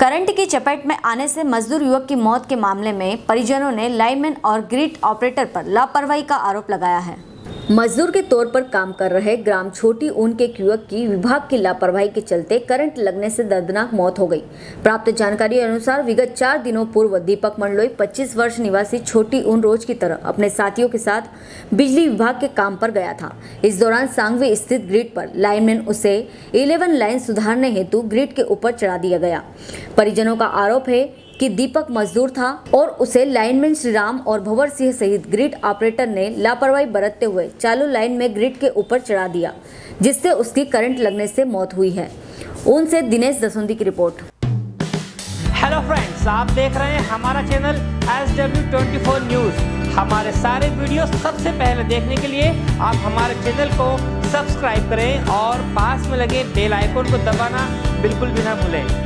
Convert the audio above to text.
Current की चपेट में आने से मजदूर युवक की मौत के मामले में परिजनों ने लाइनमैन और ग्रिड ऑपरेटर पर लापरवाही का आरोप लगाया है। मजदूर के तौर पर काम कर रहे ग्राम छोटी ऊन के युवक की विभाग की लापरवाही के चलते करंट लगने से दर्दनाक मौत हो गई। प्राप्त जानकारी अनुसार विगत 4 दिनों पूर्व दीपक मंडलोई 25 वर्ष निवासी छोटी ऊन रोज की तरह अपने साथियों के साथ बिजली विभाग के काम पर गया था। इस दौरान सांगवी स्थित ग्रिड पर लाइनमैन उसे 11 लाइन सुधारने हेतु ग्रिड के ऊपर चढ़ा दिया गया। परिजनों का आरोप है कि दीपक मजदूर था और उसे लाइनमैन श्रीराम और भंवर सिंह सहित ग्रिड ऑपरेटर ने लापरवाही बरतते हुए चालू लाइन में ग्रिड के ऊपर चढ़ा दिया, जिससे उसकी करंट लगने से मौत हुई है। उनसे दिनेश दसोंदी की रिपोर्ट। हेलो फ्रेंड्स, आप देख रहे हैं हमारा चैनल SW24 न्यूज। हमारे सारे वीडियो सबसे पहले देखने के लिए आप हमारे चैनल को सब्सक्राइब करें और पास में लगे बेल आइकन को दबाना बिल्कुल भी ना भूलें।